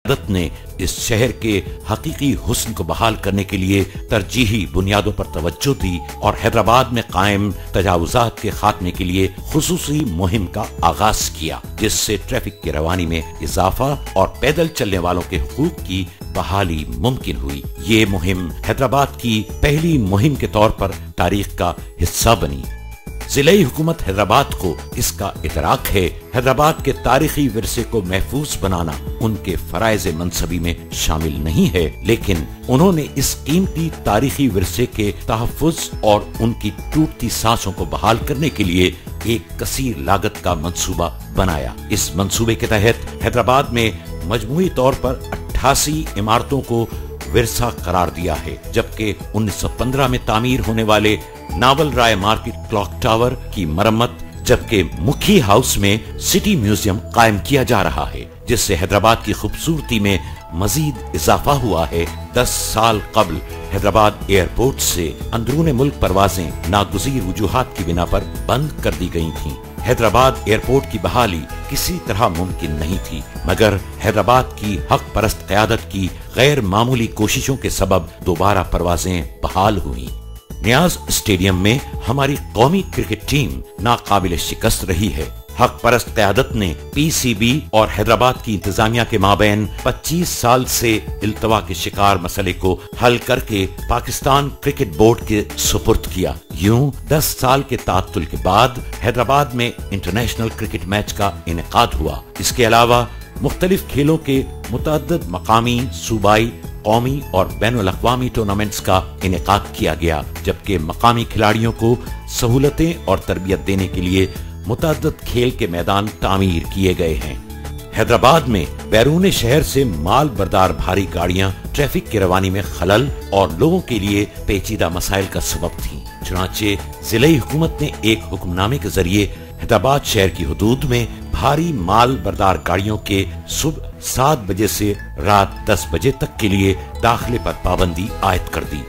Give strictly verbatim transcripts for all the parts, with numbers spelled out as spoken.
क़यादत ने इस शहर के हकीकी हुस्न को बहाल करने के लिए तरजीही बुनियादों पर तवज्जो दी और हैदराबाद में कायम तजावुजात के खात्मे के लिए खुसूसी मुहिम का आगाज किया, जिससे ट्रैफिक की रवानी में इजाफा और पैदल चलने वालों के हुकूक की बहाली मुमकिन हुई। ये मुहिम हैदराबाद की पहली मुहिम के तौर पर तारीख का हिस्सा बनी। जिले हुकूमत हैदराबाद को इसका इदराक है। हैदराबाद के तारीखी विरसे को महफूज बनाना उनके फराइज मनसबी में शामिल नहीं है, लेकिन उन्होंने इस कीमती तारीखी विरसे के तहफ़्फ़ुज़ और उनकी टूटती सांसों को बहाल करने के लिए एक कसीर लागत का मंसूबा बनाया। इस मंसूबे के तहत हैदराबाद में मजमूई तौर पर अट्ठासी इमारतों को विरसा करार दिया है, जबकि उन्नीस सौ पंद्रह में तामीर होने वाले Nawal Rai market clock tower की मरम्मत, जबकि मुखी हाउस में सिटी म्यूजियम कायम किया जा रहा है, जिससे हैदराबाद की खूबसूरती में मजीद इजाफा हुआ है। दस साल कबल हैदराबाद एयरपोर्ट से अंदरूने मुल्क परवाजें नागुज़ीर वजूहात की बिना पर बंद कर दी गई थीं। हैदराबाद एयरपोर्ट की बहाली किसी तरह मुमकिन नहीं थी, मगर हैदराबाद की हक परस्त क़यादत की गैर मामूली कोशिशों के सबब दोबारा परवाजें बहाल हुई। नियाज स्टेडियम में हमारी कौमी क्रिकेट टीम नाकाबिल शिकस्त रही है। हक परस्त क़यादत ने पीसीबी और हैदराबाद की इंतजामिया के माबैन पच्चीस साल से इल्तवा के शिकार मसले को हल करके पाकिस्तान क्रिकेट बोर्ड के सुपुर्द किया। यूं दस साल के तात्तुल के बाद हैदराबाद में इंटरनेशनल क्रिकेट मैच का इनेकाद हुआ। इसके अलावा मुख्तलिफ खेलों के मुतअद्दिद मकामी, सूबाई, कौमी और बैनुल अक़वामी टूर्नामेंट्स का इनेकाद किया गया, जबकि मकामी खिलाड़ियों को सहूलतें और तरबियत देने के लिए मुतअद्दिद खेल के मैदान तामीर किए गए हैं। हैदराबाद में बैरून शहर से माल बरदार भारी गाड़ियां ट्रैफिक की रवानी में खलल और लोगों के लिए पेचीदा मसाइल का सबब थीं। चुनांचे जिले हुकूमत ने एक हुक्मनामे के जरिए हैदराबाद शहर की हुदूद में भारी माल बरदार गाड़ियों के सुबह सात बजे से रात दस बजे तक के लिए दाखिले पर पाबंदी आयद कर दी।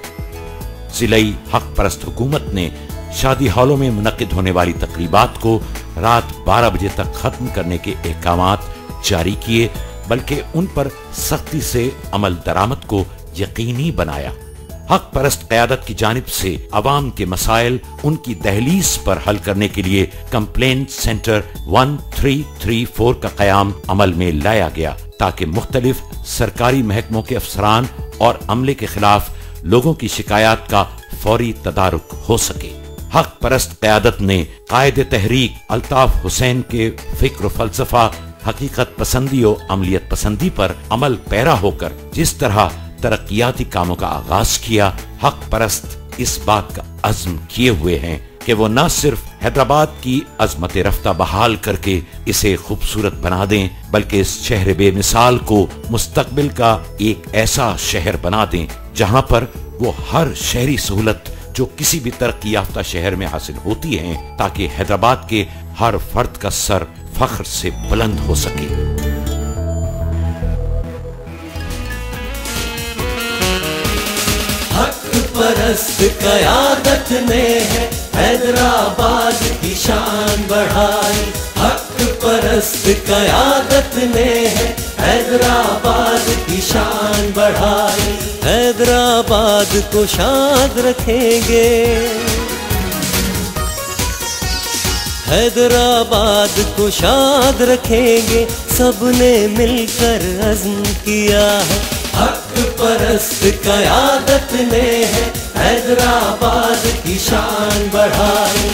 जिले हक परस्त हुकूमत ने शादी हॉलों में मुनक्किद होने वाली तकरीबात को रात बारह बजे तक खत्म करने के अहकामात जारी किए, बल्कि उन पर सख्ती से अमल दरामद को यकीनी बनाया। हक परस्त क़यादत की जानिब से अवाम के मसाइल उनकी दहलीज पर हल करने के लिए complaint center one three three four का कयाम अमल में लाया गया, ताकि मुख्तलिफ सरकारी महकमों के अफसरान और अमले के खिलाफ लोगों की शिकायत का फौरी तदारुक हो सके। हक परस्त क़यादत ने कायदे तहरीक अल्ताफ हुसैन के फिक्र फलसफा, हकीकत पसंदी और अमलियत पसंदी पर अमल पैरा होकर जिस तरह तरक्याती कामों का आगाज किया, हक परस्त इस बात का अज़्म किए हुए हैं कि वो न सिर्फ हैदराबाद की अजमत रफ्ता बहाल करके इसे खूबसूरत बना दें, बल्कि इस शहर बेमिसाल को मुस्तकबिल का एक ऐसा शहर बना दें जहां पर वो हर शहरी सहूलत जो किसी भी तरक्की याफ्ता शहर में हासिल होती है, ताकि हैदराबाद के हर फर्द का सर फख्र से बुलंद हो सके। हक परस्त क़यादत ने है हैदराबाद की शान बढ़ाई। हक परस्त क़यादत ने है हैदराबाद की शान बढ़ाई। हैदराबाद को शाद रखेंगे, हैदराबाद को शाद रखेंगे, सबने मिलकर अज़्म किया है। हक परस्त क़यादत ने है हैदराबाद की शान बढ़ाई।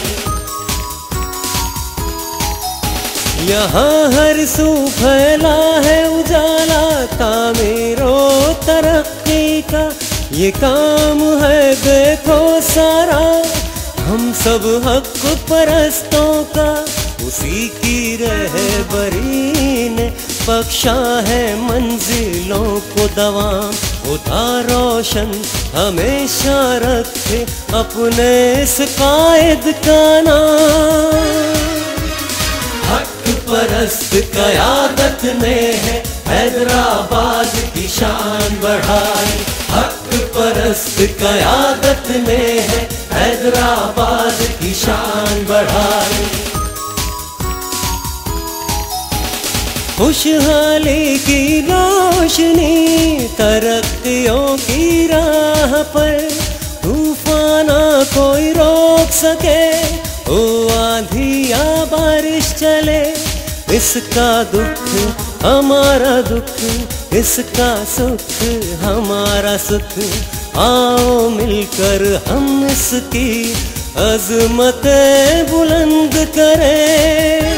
यहाँ हर सू फैला है उजाला तामीरो तरक्की का, ये काम है देखो सारा हम सब हक परस्तों का। उसी की रहबरी ने बख्शा है मंजिलों को दवाम, खुदा रोशन हमेशा रखे अपने इस कायद का नाम। हक परस्त क़यादत ने है हैदराबाद की शान बढ़ाई। हक परस्त क़यादत ने है हैदराबाद की शान बढ़ाई। खुशहाली की रोशनी तरक्कियों की राह पर, तूफाना कोई रोक सके, ओ आंधी या बारिश चले। इसका दुख हमारा दुख, इसका सुख हमारा सुख, आओ मिलकर हम इसकी अज़मतें बुलंद करें।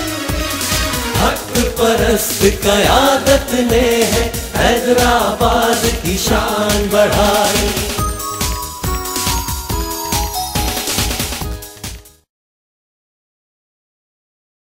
हक परस्त क़यादत ने है हैदराबाद की शान बढ़ाई।